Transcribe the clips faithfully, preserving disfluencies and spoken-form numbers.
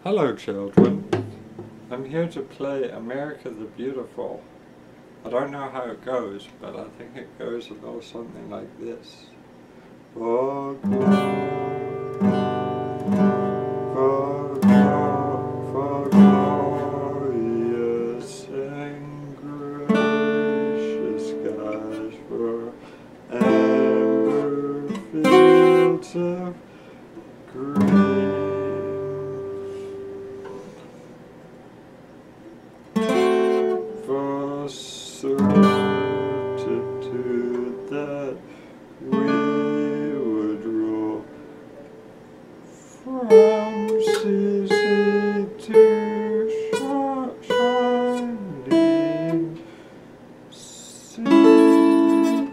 Hello children, I'm here to play America the Beautiful. I don't know how it goes, but I think it goes a little something like this. For glory, for, glo for glorious and gracious skies, for amber fields of green. For certitude that we would rule from sea to shining sea.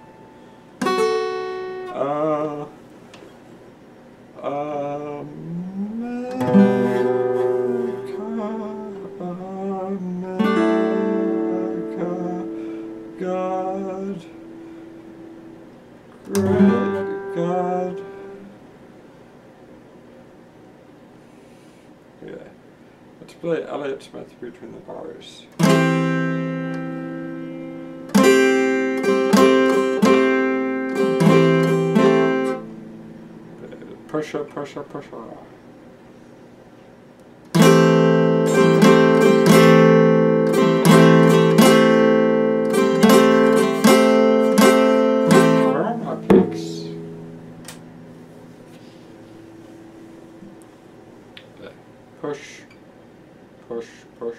Uh, America, America, God, great God. Yeah, let's play Elliott Smith between the bars. Pressure, pressure, pressure. Where are my picks? Push, push, push.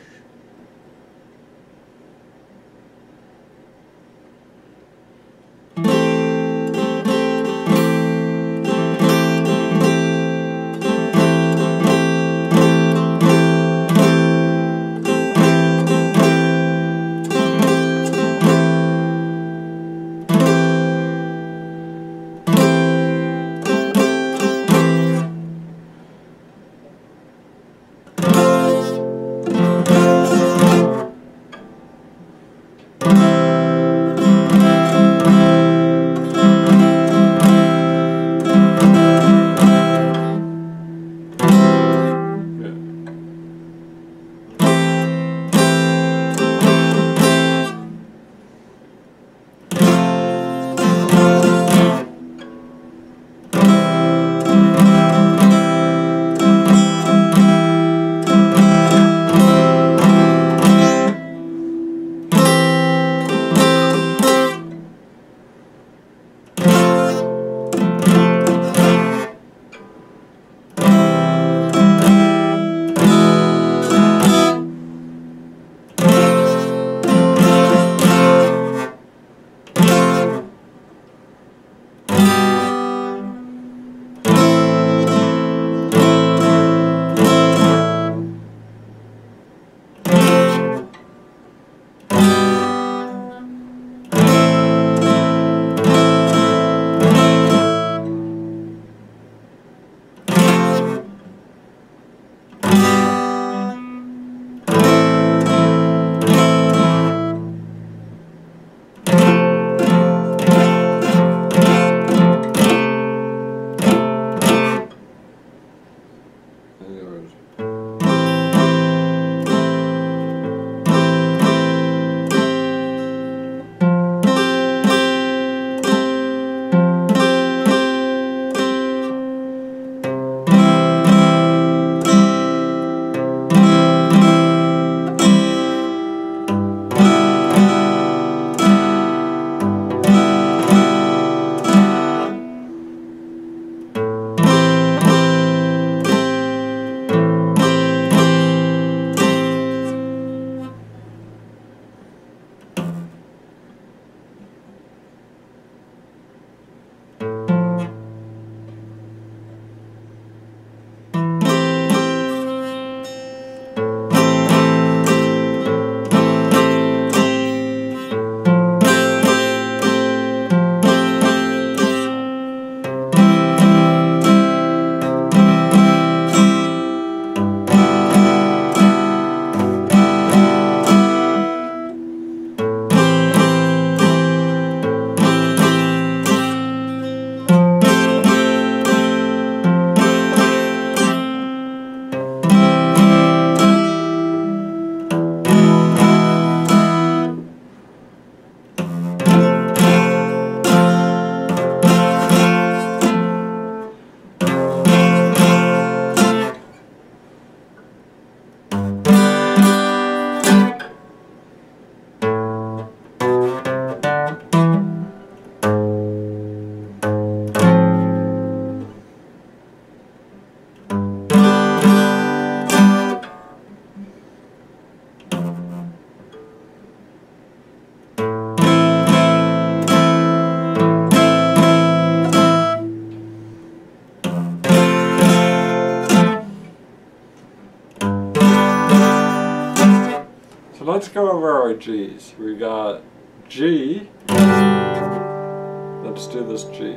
let's go over our G's. We got G. Let's do this G.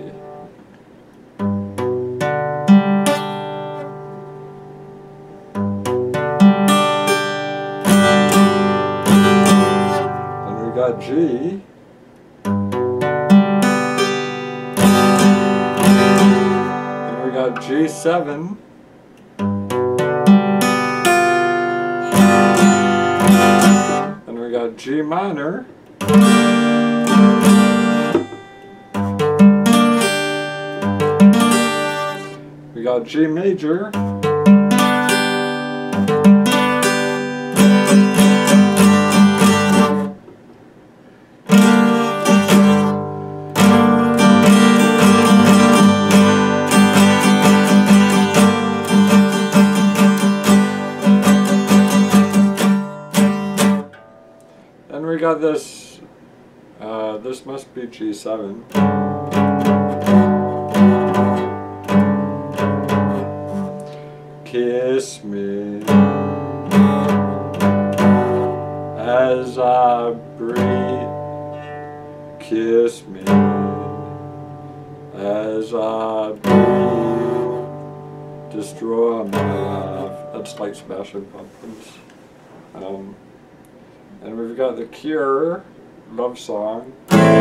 Then we got G. Then we got G seven. Then we got G minor. We got G major. Then we got this, uh, this must be G seven. Kiss me as I breathe. Kiss me as I breathe. Destroy my life. That's like Smashing Pumpkins. Um, and we've got The Cure, Love Song.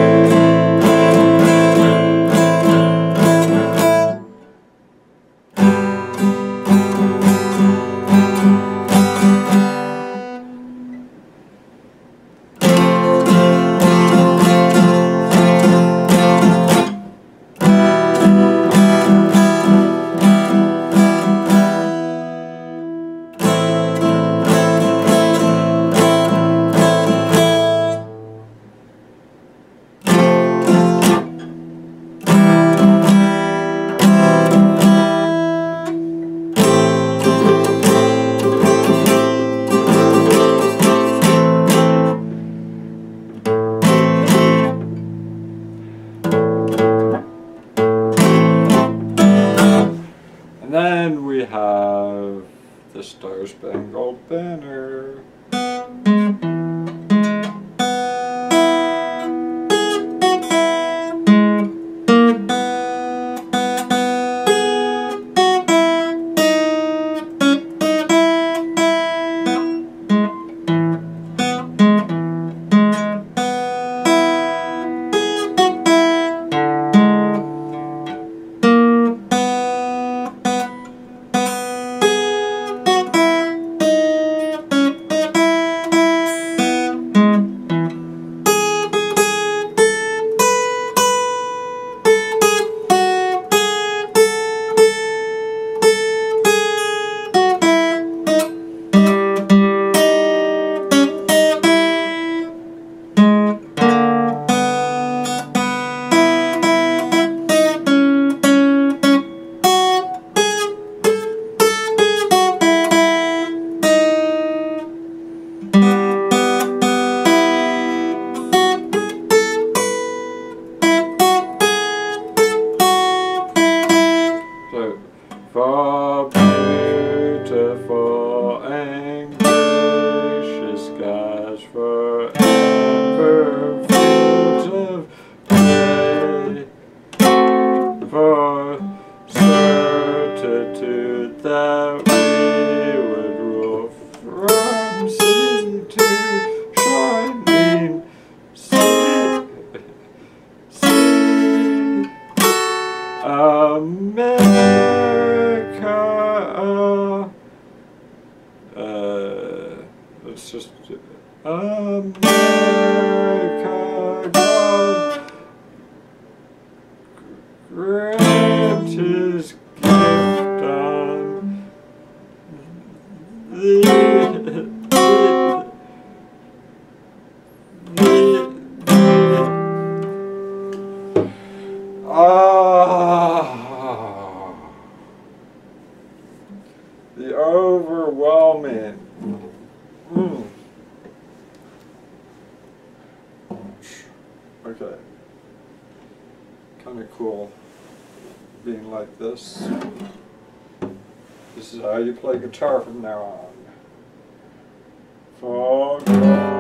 And then we have the Star Spangled Banner. For beautiful and gracious skies forever fields of play, for certitude that we would rule from sea to shining sea, sea, America. Uh, let's just America, God grant His gift on the, the, the ah. The overwhelming. Mm. Okay. Kind of cool being like this. This is how you play guitar from now on. For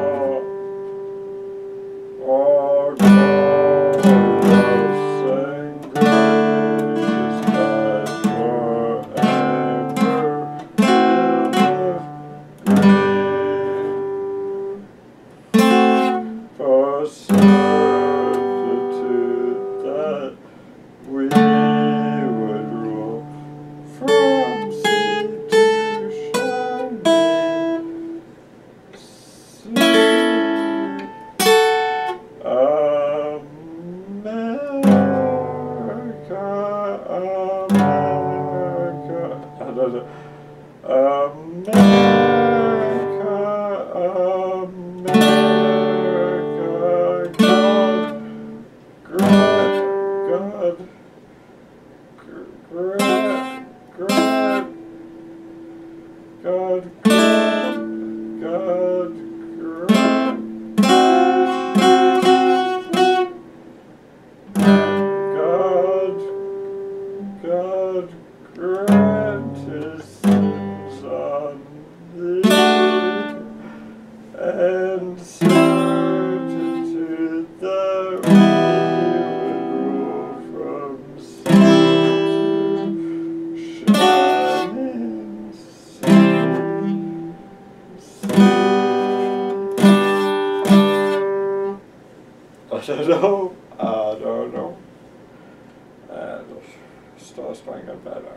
I don't know, I don't know. And it starts playing it better.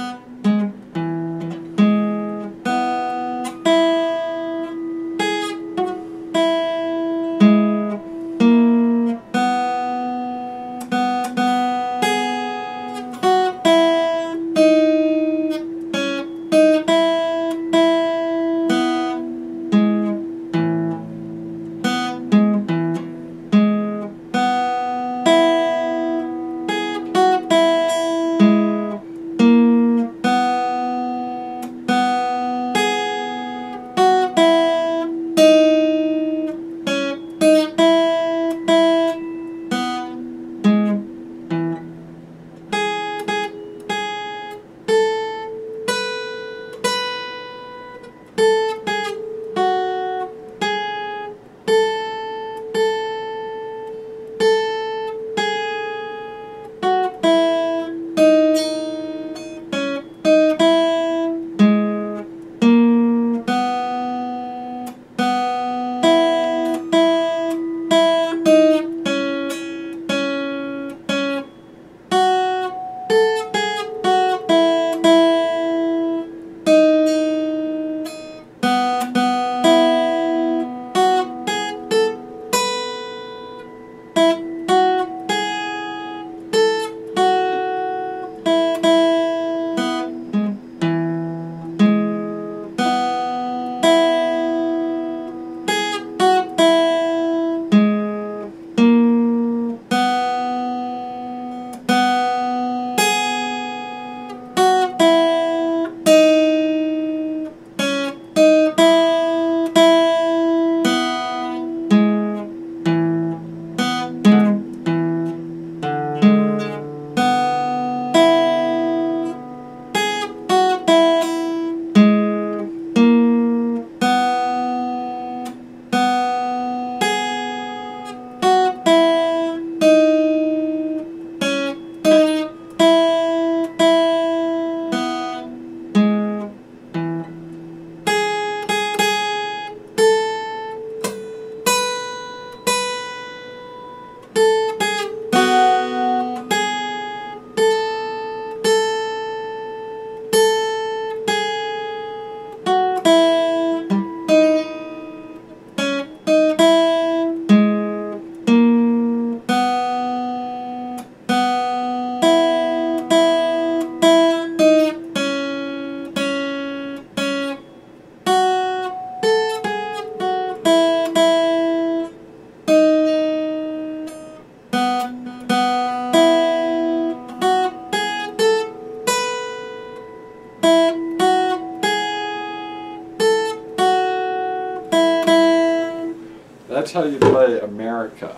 That's how you play America.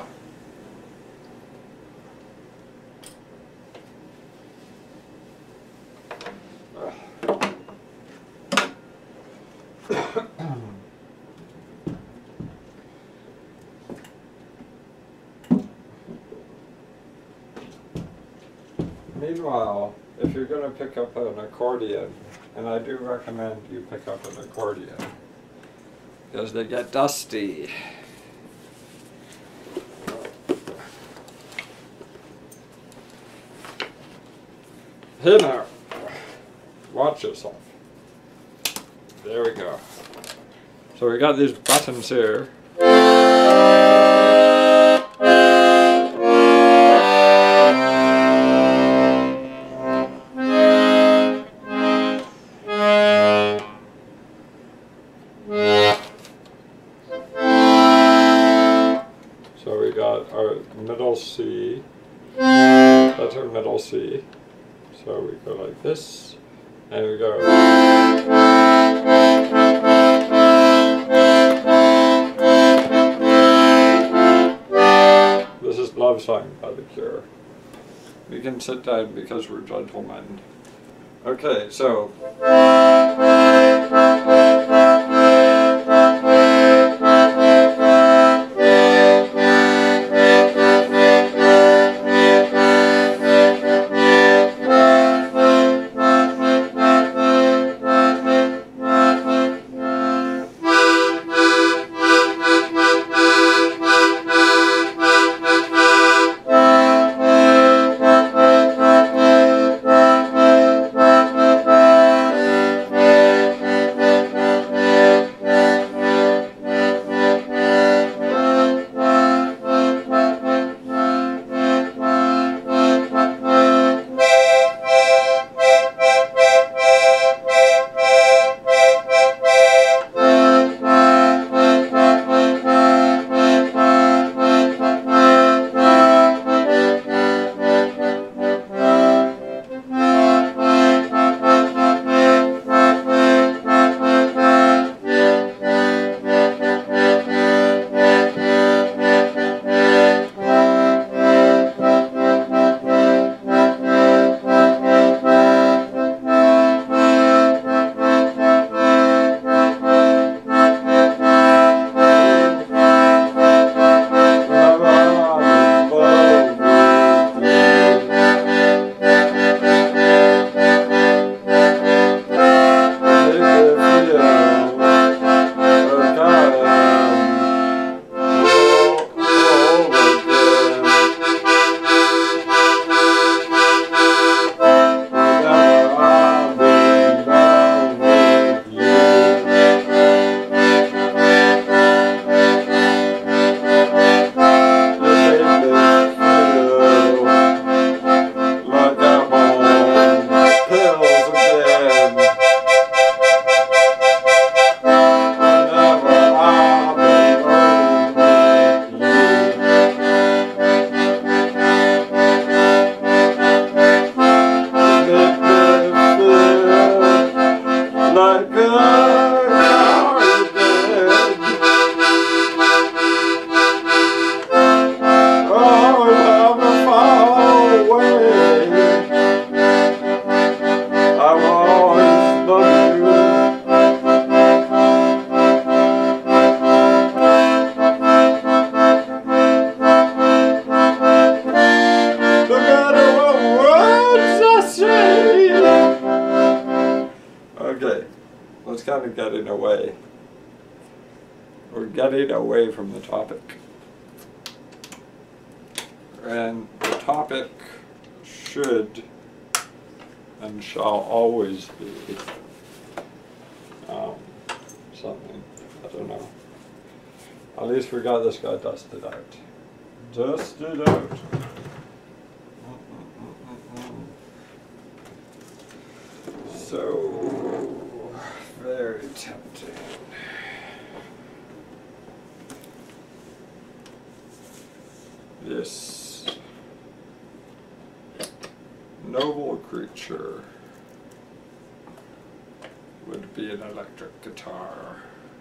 Meanwhile, if you're going to pick up an accordion, and I do recommend you pick up an accordion, because they get dusty. Here now, watch yourself. There we go. So we got these buttons here. middle C. That's our middle C. So we go like this, and we go. This is Love Song by The Cure. We can sit down because we're gentlemen. Okay, so. Kind of getting away. We're getting away from the topic. And the topic should and shall always be um, something. I don't know. At least we got this guy dusted out. Dusted out. So very tempting. This noble creature would be an electric guitar.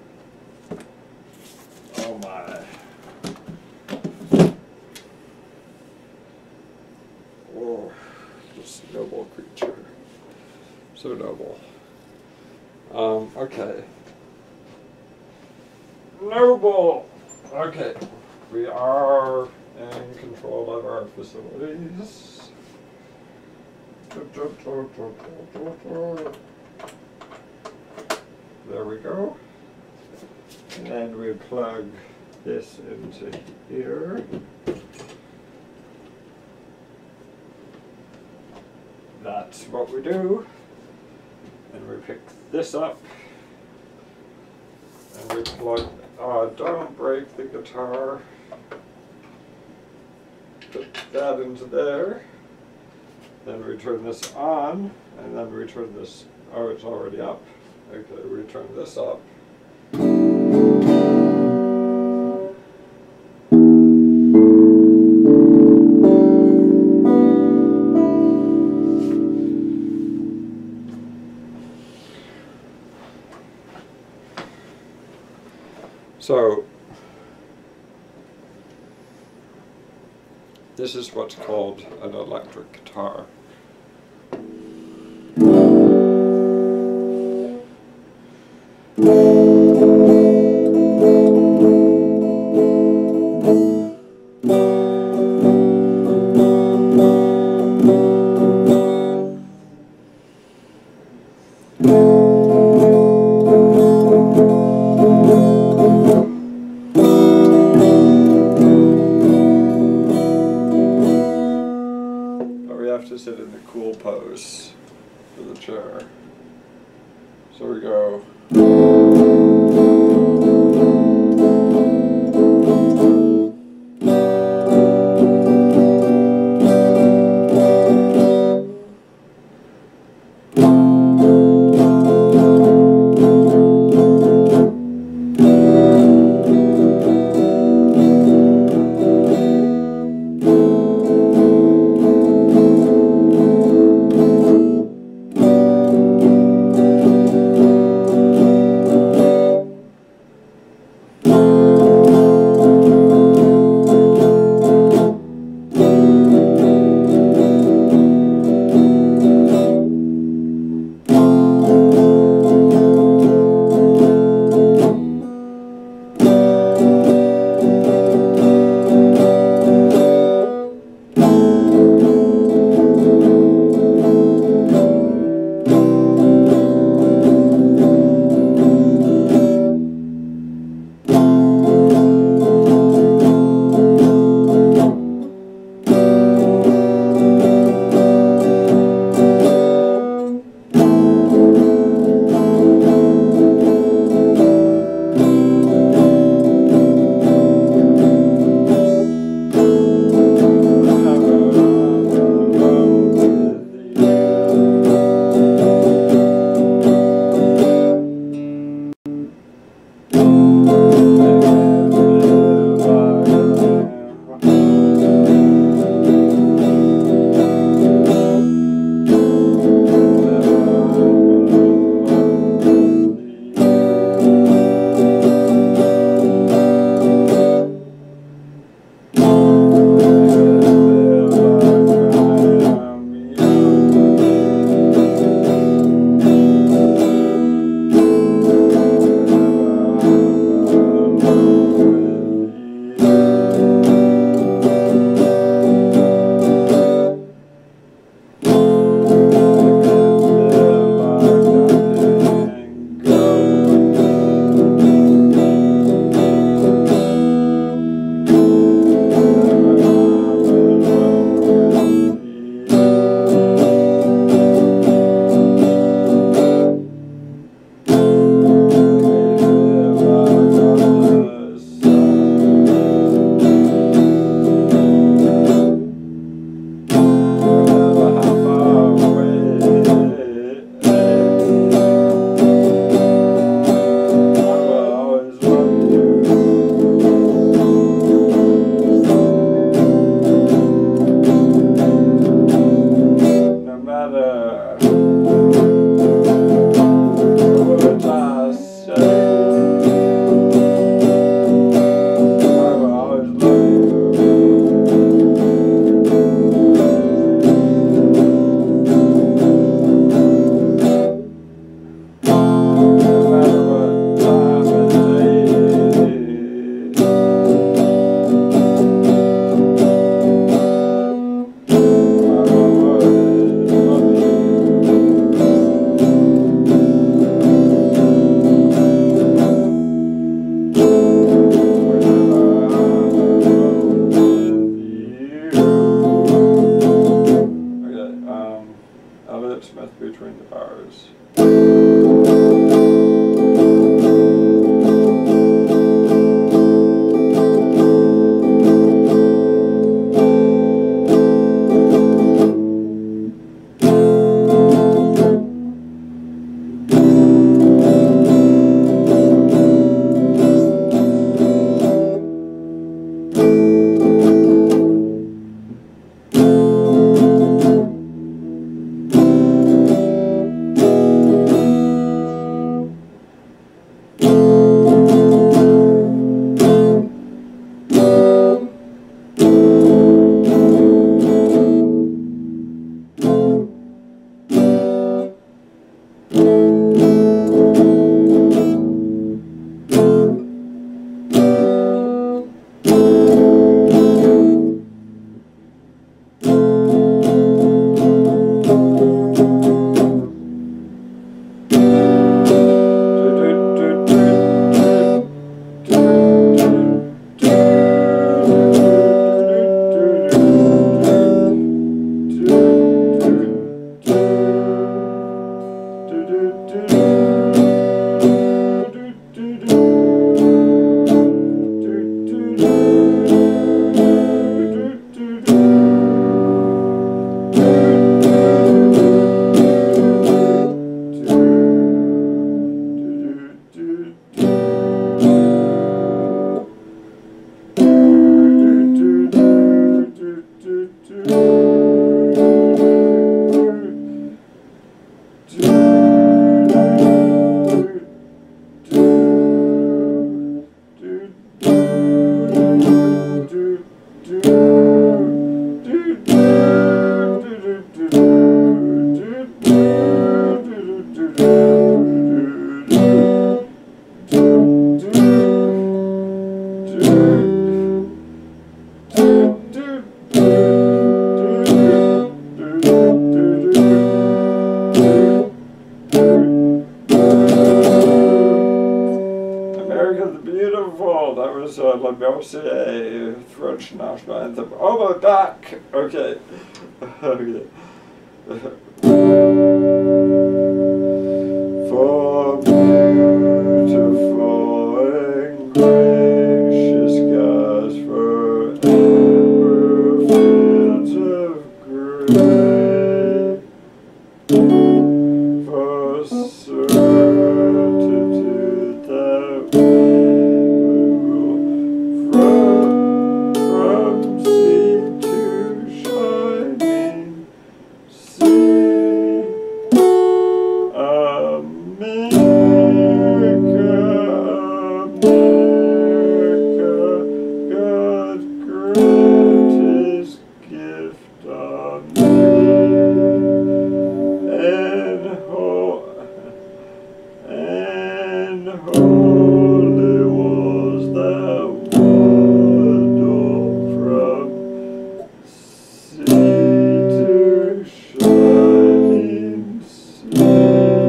Oh my. Oh, this noble creature. So noble. Um, okay. Noble! Okay. We are in control of our facilities. There we go. And then we plug this into here. That's what we do. And we pick this up. And we plug, uh, don't break the guitar. Put that into there. Then we turn this on, and then we turn this, oh, it's already up. Okay, we turn this up. So this is what's called an electric guitar. To sit in the cool pose for the chair. So we go. Beautiful. That was uh, La Marseillaise, French national anthem. Oh, my back. Okay. Okay. For beautiful and gracious skies, forever fields of grey, for certitude that we will from, from sea to shining sea. America, America, God grant His gift on me, and ho and holy was that water from sea to shining sea.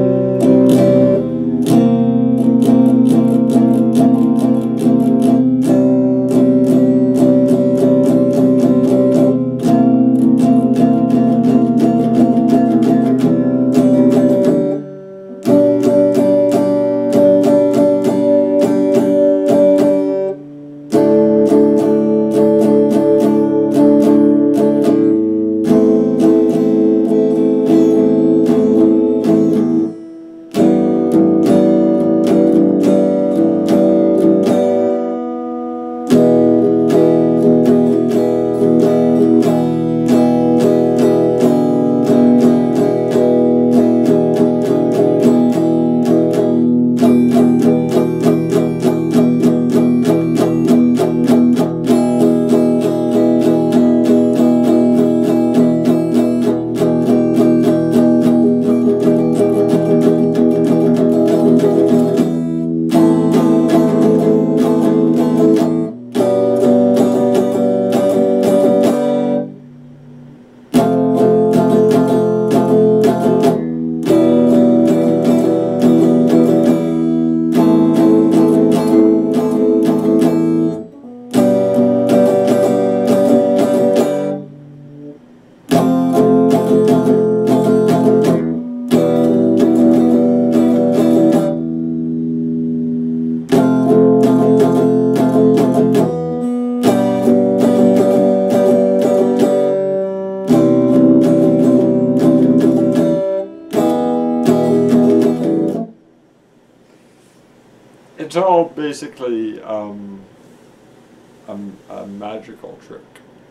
It's all basically um, a, a magical trick.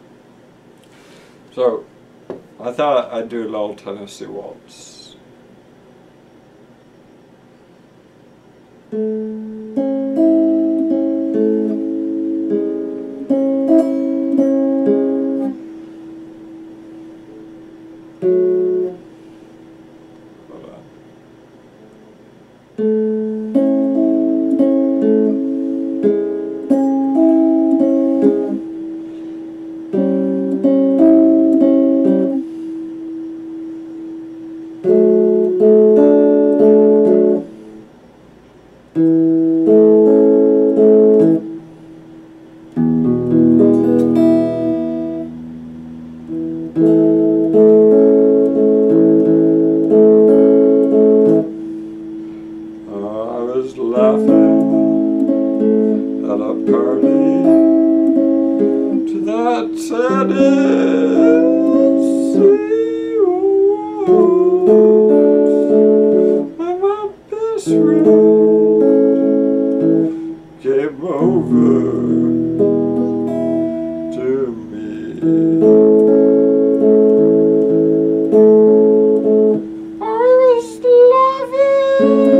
So I thought I'd do a little Tennessee waltz. Hold on. Laughing at a party to that Tennessee waltz, and my best friend came over to me. I was laughing.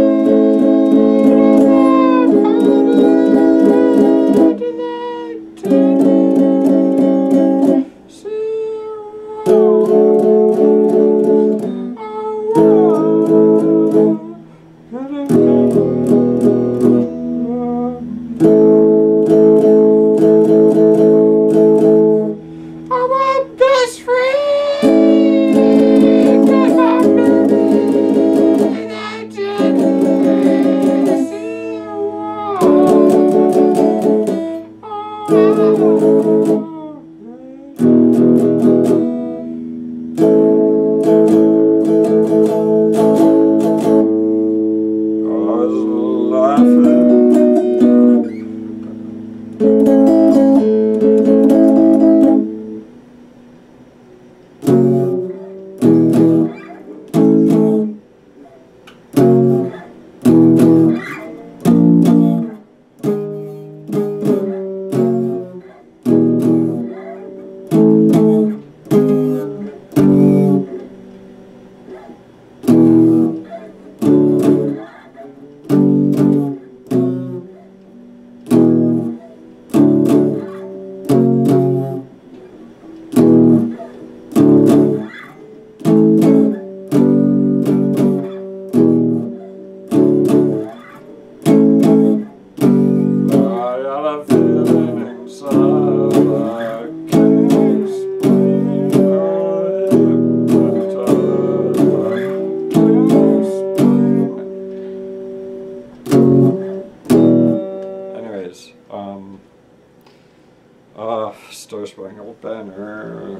Oh, Um, uh, Star Spangled Banner.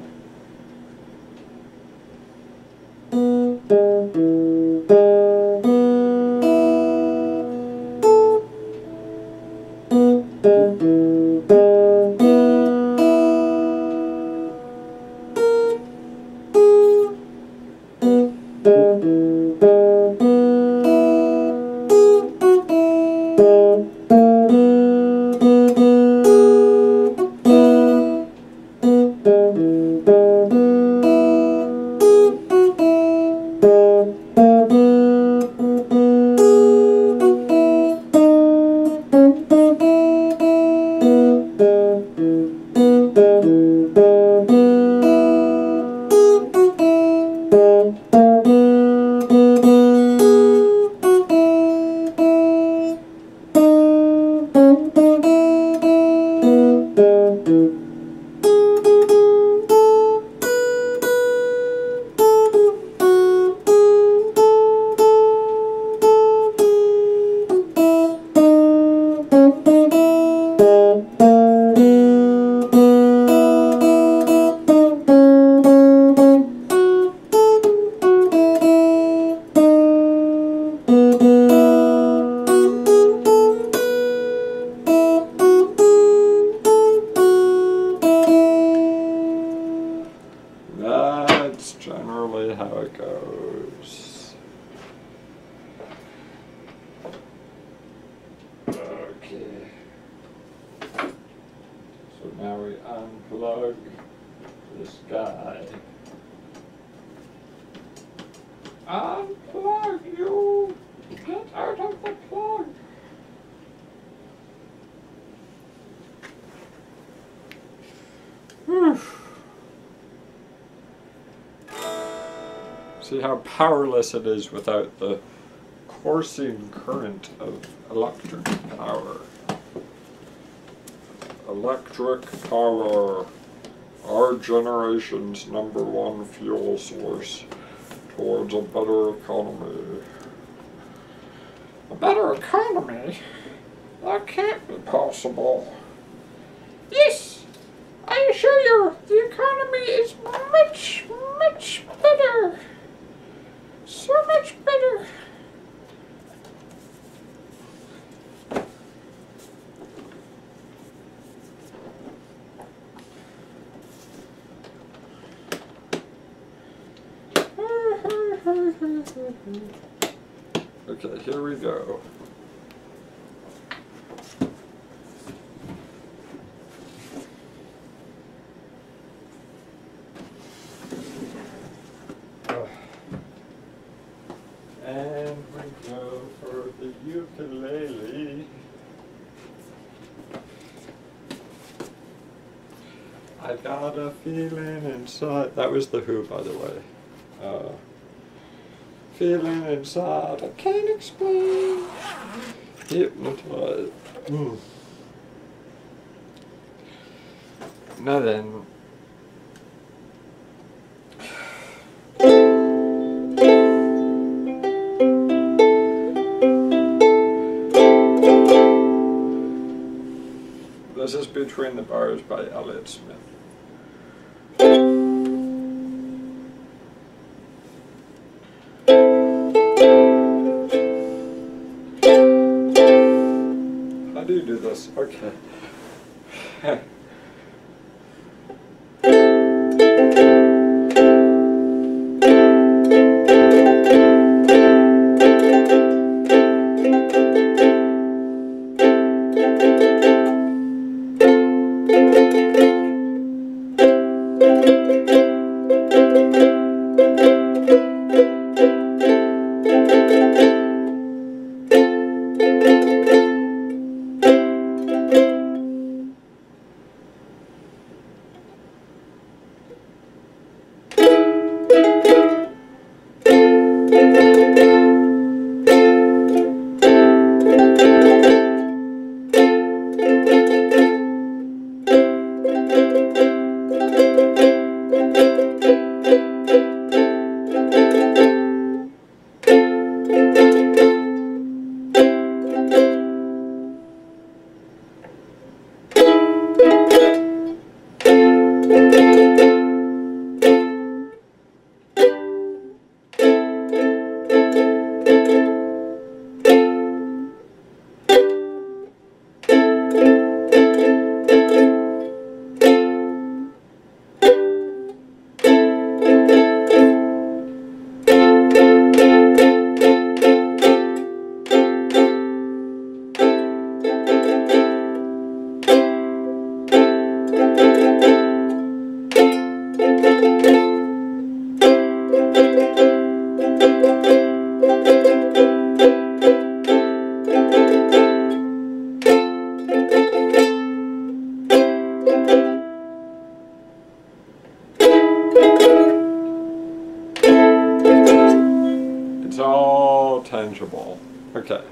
That's generally how it goes. Okay. So now we unplug this guy. Unplug you! Get out of the plug! Whew. See how powerless it is without the coursing current of electric power. Electric power, our generation's number one fuel source towards a better economy. A better economy? That can't be possible. Yes, I assure you, the economy is much, much better. So much better. Okay, here we go. And we go for the ukulele. I got a feeling inside. That was the Who, by the way. Uh, feeling inside, I can't explain. Hypnotized. Mm. Now then. This is Between the Bars by Elliott Smith. How do you do this? Okay. It's all tangible. Okay.